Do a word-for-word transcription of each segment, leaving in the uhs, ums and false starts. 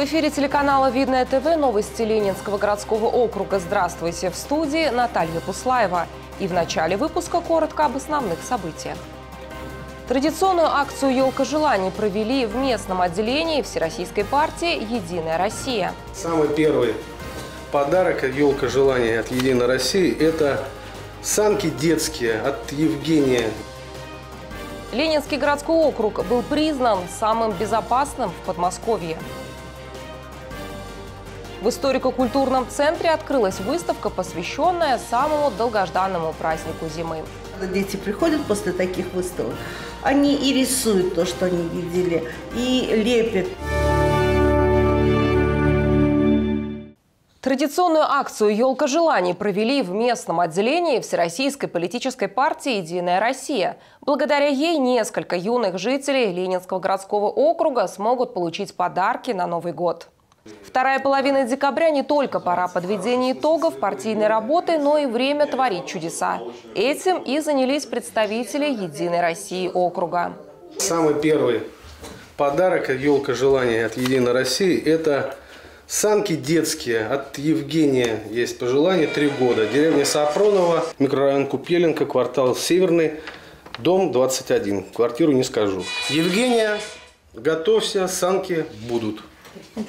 эфире телеканала «Видное ТВ» новости Ленинского городского округа. Здравствуйте! В студии Наталья Пуслаева. И в начале выпуска коротко об основных событиях. Традиционную акцию «Елка желаний» провели в местном отделении Всероссийской партии «Единая Россия». Самый первый подарок «Елка желаний» от «Единой России» – это санки детские от Евгения. Ленинский городской округ был признан самым безопасным в Подмосковье. В историко-культурном центре открылась выставка, посвященная самому долгожданному празднику зимы. Дети приходят после таких выставок, они и рисуют то, что они видели, и лепят. Традиционную акцию «Елка желаний» провели в местном отделении Всероссийской политической партии «Единая Россия». Благодаря ей несколько юных жителей Ленинского городского округа смогут получить подарки на Новый год. Вторая половина декабря не только пора подведения итогов партийной работы, но и время творить чудеса. Этим и занялись представители «Единой России» округа. Самый первый подарок «Елка желаний» от «Единой России» – это санки детские от Евгения. Есть пожелание, три года. Деревня Сапронова, микрорайон Купеленко, квартал Северный, дом двадцать один. Квартиру не скажу. Евгения, готовься, санки будут. Так,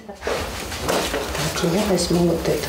я возьму вот этот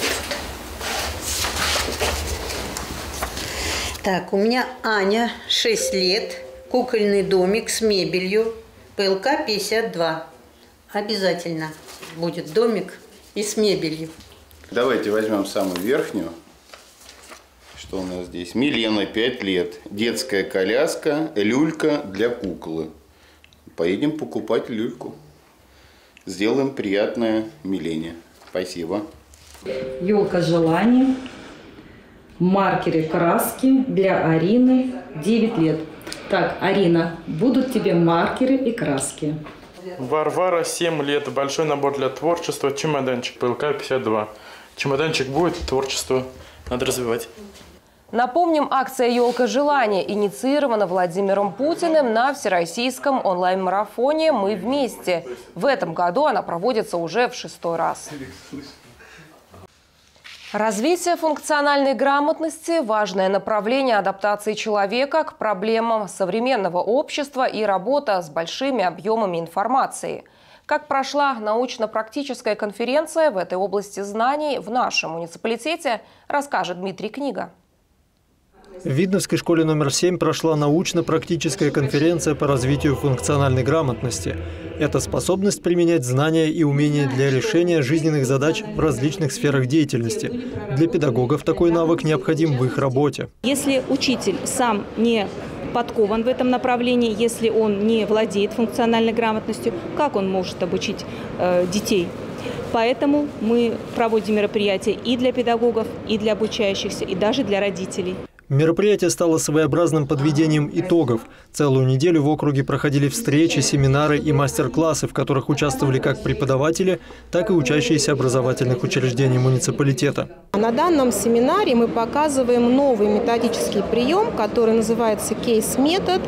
вот. Так, у меня Аня, шесть лет, кукольный домик с мебелью, ПЛК пятьдесят два. Обязательно будет домик и с мебелью. Давайте возьмем самую верхнюю. Что у нас здесь? Милена, пять лет. Детская коляска, люлька для куклы. Поедем покупать люльку. Сделаем приятное Милене. Спасибо. Елка желаний. Маркеры краски для Арины, девять лет. Так, Арина, будут тебе маркеры и краски. Варвара, семь лет. Большой набор для творчества. Чемоданчик, ПЛК пятьдесят два. Чемоданчик будет, творчество надо развивать. Напомним, акция «Елка желаний» инициирована Владимиром Путиным на всероссийском онлайн-марафоне «Мы вместе». В этом году она проводится уже в шестой раз. Развитие функциональной грамотности – важное направление адаптации человека к проблемам современного общества и работа с большими объемами информации. Как прошла научно-практическая конференция в этой области знаний в нашем муниципалитете, расскажет Дмитрий Книга. В Видновской школе номер семь прошла научно-практическая конференция по развитию функциональной грамотности. Это способность применять знания и умения для решения жизненных задач в различных сферах деятельности. Для педагогов такой навык необходим в их работе. Если учитель сам не подкован в этом направлении, если он не владеет функциональной грамотностью, как он может обучить э, детей? Поэтому мы проводим мероприятия и для педагогов, и для обучающихся, и даже для родителей. Мероприятие стало своеобразным подведением итогов. Целую неделю в округе проходили встречи, семинары и мастер-классы, в которых участвовали как преподаватели, так и учащиеся образовательных учреждений муниципалитета. На данном семинаре мы показываем новый методический прием, который называется кейс-метод,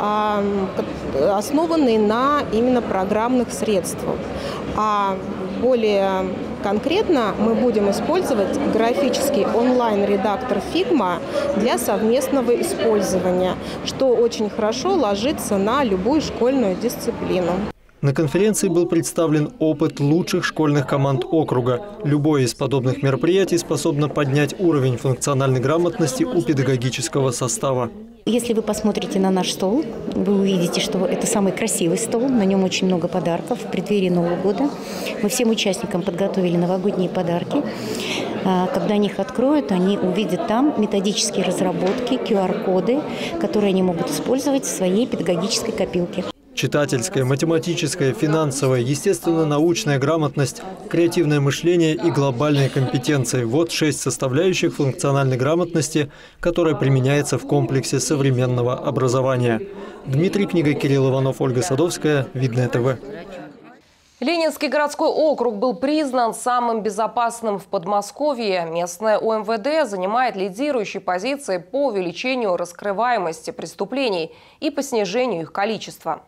основанный на именно программных средствах. А более конкретно мы будем использовать графический онлайн-редактор Figma для совместного использования, что очень хорошо ложится на любую школьную дисциплину. На конференции был представлен опыт лучших школьных команд округа. Любое из подобных мероприятий способно поднять уровень функциональной грамотности у педагогического состава. Если вы посмотрите на наш стол, вы увидите, что это самый красивый стол, на нем очень много подарков в преддверии Нового года. Мы всем участникам подготовили новогодние подарки. Когда они их откроют, они увидят там методические разработки, ку ар-коды, которые они могут использовать в своей педагогической копилке. Читательская, математическая, финансовая, естественно-научная грамотность, креативное мышление и глобальные компетенции – вот шесть составляющих функциональной грамотности, которая применяется в комплексе современного образования. Дмитрий Книга, Кирилл Иванов, Ольга Садовская, Видное ТВ. Ленинский городской округ был признан самым безопасным в Подмосковье. Местное о эм вэ дэ занимает лидирующие позиции по увеличению раскрываемости преступлений и по снижению их количества.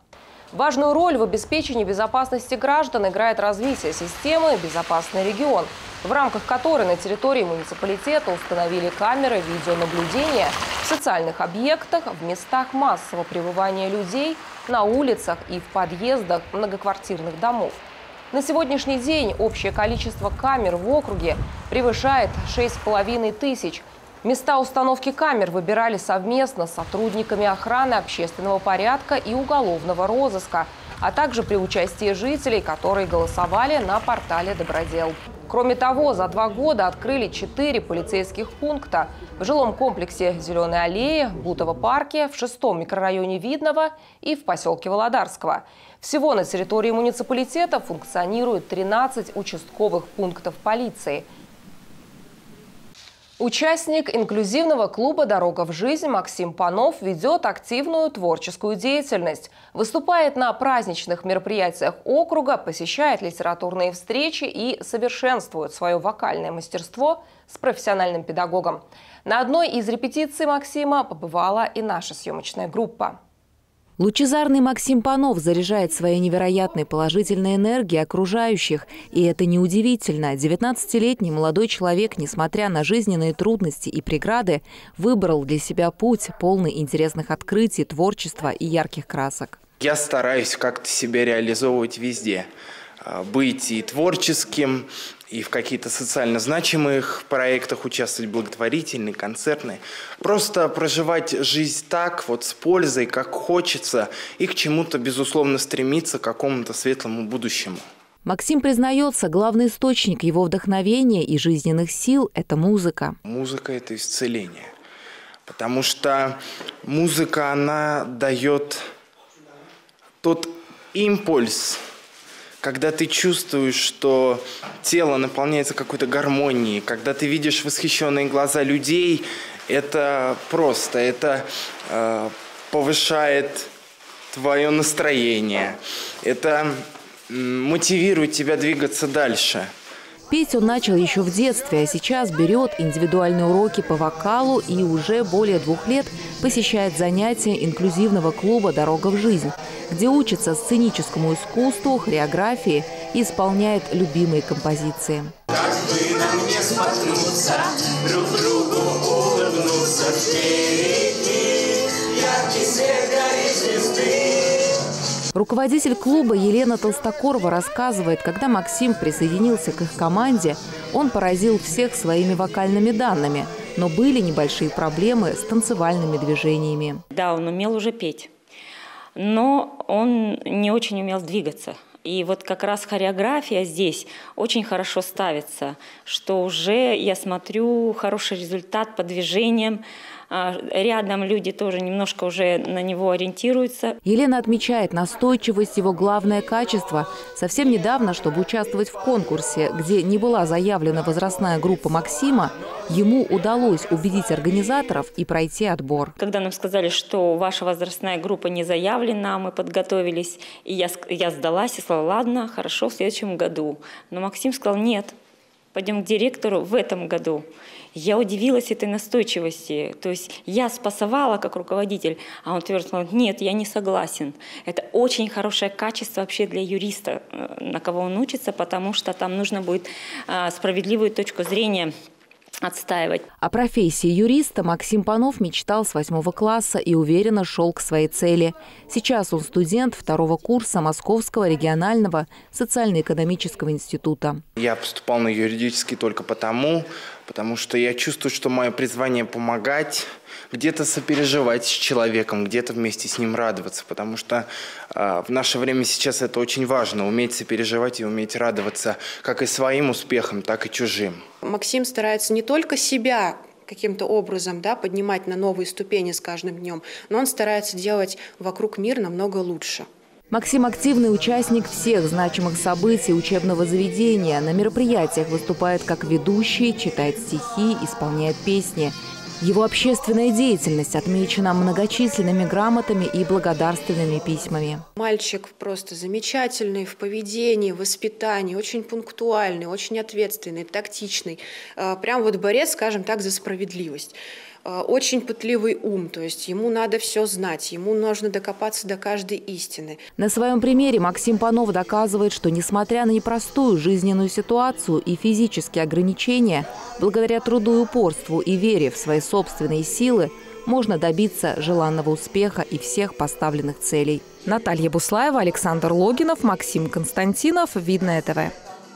Важную роль в обеспечении безопасности граждан играет развитие системы «Безопасный регион», в рамках которой на территории муниципалитета установили камеры видеонаблюдения в социальных объектах, в местах массового пребывания людей, на улицах и в подъездах многоквартирных домов. На сегодняшний день общее количество камер в округе превышает шесть с половиной тысяч. Места установки камер выбирали совместно с сотрудниками охраны общественного порядка и уголовного розыска, а также при участии жителей, которые голосовали на портале «Добродел». Кроме того, за два года открыли четыре полицейских пункта в жилом комплексе «Зеленой аллеи», Бутово-парке, в шестом микрорайоне Видного и в поселке Володарского. Всего на территории муниципалитета функционирует тринадцать участковых пунктов полиции. Участник инклюзивного клуба «Дорога в жизнь» Максим Панов ведет активную творческую деятельность. Выступает на праздничных мероприятиях округа, посещает литературные встречи и совершенствует свое вокальное мастерство с профессиональным педагогом. На одной из репетиций Максима побывала и наша съемочная группа. Лучезарный Максим Панов заряжает своей невероятной положительной энергией окружающих. И это неудивительно. девятнадцатилетний молодой человек, несмотря на жизненные трудности и преграды, выбрал для себя путь, полный интересных открытий, творчества и ярких красок. Я стараюсь как-то себя реализовывать везде. Быть и творческим, и в каких-то социально значимых проектах участвовать, благотворительные, концертные. Просто проживать жизнь так, вот с пользой, как хочется, и к чему-то, безусловно, стремиться, к какому-то светлому будущему. Максим признается, главный источник его вдохновения и жизненных сил – это музыка. Музыка – это исцеление. Потому что музыка, она дает тот импульс, когда ты чувствуешь, что тело наполняется какой-то гармонией, когда ты видишь восхищенные глаза людей, это просто, это э, повышает твое настроение, это э, мотивирует тебя двигаться дальше. Петь он начал еще в детстве, а сейчас берет индивидуальные уроки по вокалу и уже более двух лет посещает занятия инклюзивного клуба «Дорога в жизнь», где учится сценическому искусству, хореографии и исполняет любимые композиции. Как бы нам не споткнуться, друг другу улыбнуться, впереди яркий свет горит звезды. Руководитель клуба Елена Толстокорова рассказывает, когда Максим присоединился к их команде, он поразил всех своими вокальными данными, но были небольшие проблемы с танцевальными движениями. Да, он умел уже петь, но он не очень умел двигаться. И вот как раз хореография здесь очень хорошо ставится, что уже, я смотрю, хороший результат по движениям. Рядом люди тоже немножко уже на него ориентируются. Елена отмечает, настойчивость его главное качество. Совсем недавно, чтобы участвовать в конкурсе, где не была заявлена возрастная группа Максима, ему удалось убедить организаторов и пройти отбор. Когда нам сказали, что ваша возрастная группа не заявлена, мы подготовились, и я, я сдалась и сказала, ладно, хорошо, в следующем году. Но Максим сказал, нет, пойдем к директору в этом году. Я удивилась этой настойчивости. То есть я спасовала как руководитель, а он твердо сказал, нет, я не согласен. Это очень хорошее качество вообще для юриста, на кого он учится, потому что там нужно будет справедливую точку зрения отстаивать. О профессии юриста Максим Панов мечтал с восьмого класса и уверенно шел к своей цели. Сейчас он студент второго курса Московского регионального социально-экономического института. Я поступал на юридический только потому, потому что я чувствую, что мое призвание помогать, где-то сопереживать с человеком, где-то вместе с ним радоваться, потому что э, в наше время сейчас это очень важно, уметь сопереживать и уметь радоваться как и своим успехам, так и чужим. Максим старается не только себя каким-то образом, да, поднимать на новые ступени с каждым днем, но он старается делать вокруг мир намного лучше. Максим – активный участник всех значимых событий учебного заведения. На мероприятиях выступает как ведущий, читает стихи, исполняет песни. Его общественная деятельность отмечена многочисленными грамотами и благодарственными письмами. Мальчик просто замечательный в поведении, в воспитании, очень пунктуальный, очень ответственный, тактичный. Прям вот борец, скажем так, за справедливость. Очень пытливый ум, то есть ему надо все знать, ему нужно докопаться до каждой истины. На своем примере Максим Панов доказывает, что несмотря на непростую жизненную ситуацию и физические ограничения, благодаря труду и упорству и вере в свои собственные силы, можно добиться желанного успеха и всех поставленных целей. Наталья Буслаева, Александр Логинов, Максим Константинов, Видное ТВ.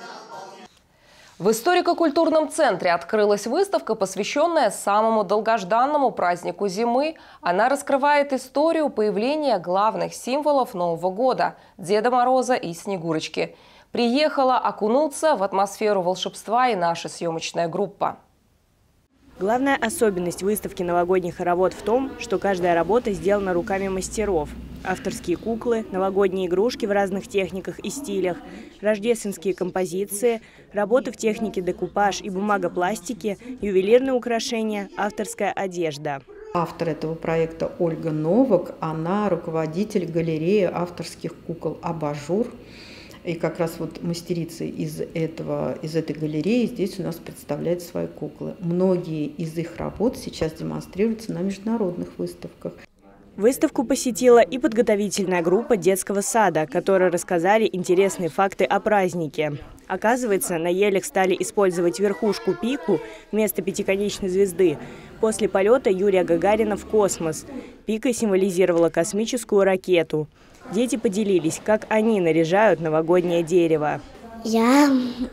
В историко-культурном центре открылась выставка, посвященная самому долгожданному празднику зимы. Она раскрывает историю появления главных символов Нового года – Деда Мороза и Снегурочки. Приехала окунуться в атмосферу волшебства и наша съемочная группа. Главная особенность выставки «Новогодний хоровод» в том, что каждая работа сделана руками мастеров. Авторские куклы, новогодние игрушки в разных техниках и стилях, рождественские композиции, работы в технике декупаж и бумагопластики, ювелирные украшения, авторская одежда. Автор этого проекта Ольга Новак, она руководитель галереи авторских кукол «Абажур». И как раз вот мастерица из, этого, из этой галереи здесь у нас представляет свои куклы. Многие из их работ сейчас демонстрируются на международных выставках. Выставку посетила и подготовительная группа детского сада, которые рассказали интересные факты о празднике. Оказывается, на елях стали использовать верхушку-пику вместо пятиконечной звезды после полета Юрия Гагарина в космос. Пика символизировала космическую ракету. Дети поделились, как они наряжают новогоднее дерево. Я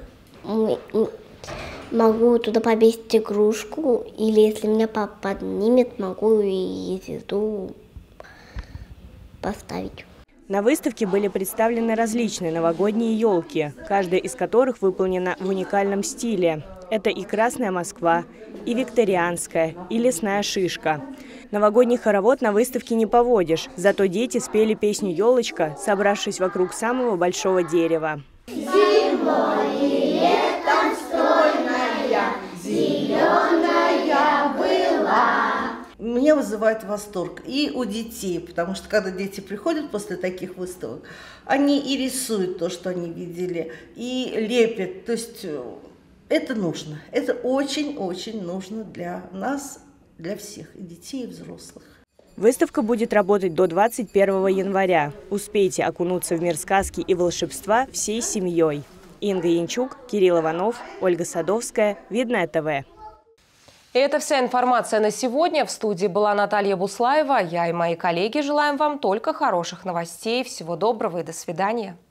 могу туда повесить игрушку, или если меня папа поднимет, могу и звезду поставить. На выставке были представлены различные новогодние елки, каждая из которых выполнена в уникальном стиле. Это и Красная Москва, и викторианская, и лесная шишка. Новогодний хоровод на выставке не поводишь, зато дети спели песню «Елочка», собравшись вокруг самого большого дерева. Зимой и летом стройная, зеленая была. Меня вызывает восторг и у детей, потому что когда дети приходят после таких выставок, они и рисуют то, что они видели, и лепят. То есть это нужно, это очень-очень нужно для нас, для всех, и детей, и взрослых. Выставка будет работать до двадцать первого января. Успейте окунуться в мир сказки и волшебства всей семьей. Инга Янчук, Кирилл Иванов, Ольга Садовская, Видное ТВ. Это вся информация на сегодня. В студии была Наталья Буслаева. Я и мои коллеги желаем вам только хороших новостей. Всего доброго и до свидания.